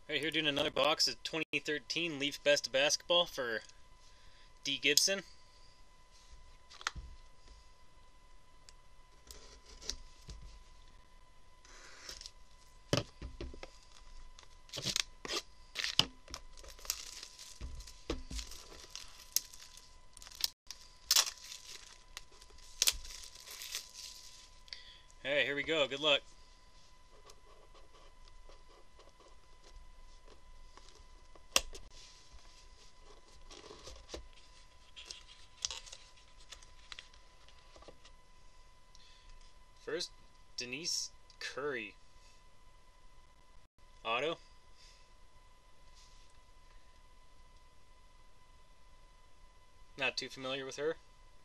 Right here doing another box of 2013 Leaf Best Basketball for D. Gibson. Alright, here we go. Good luck. First, Denise Curry. Auto. Not too familiar with her.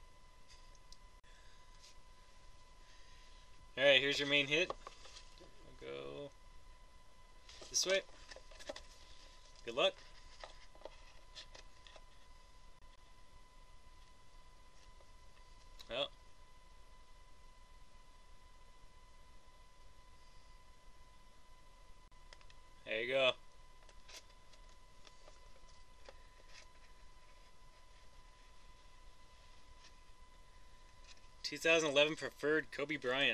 Alright, here's your main hit. I'll go this way. Good luck. Well, there you go. '2011 preferred Kobe Bryant.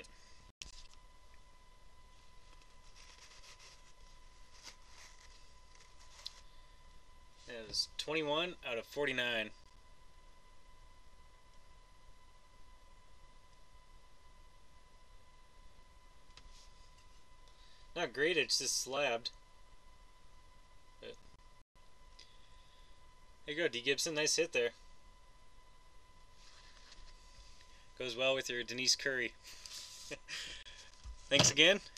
It was 21 out of 49. Not great, it's just slabbed. But there you go, D. Gibson. Nice hit there. Goes well with your Denise Curry. Thanks again.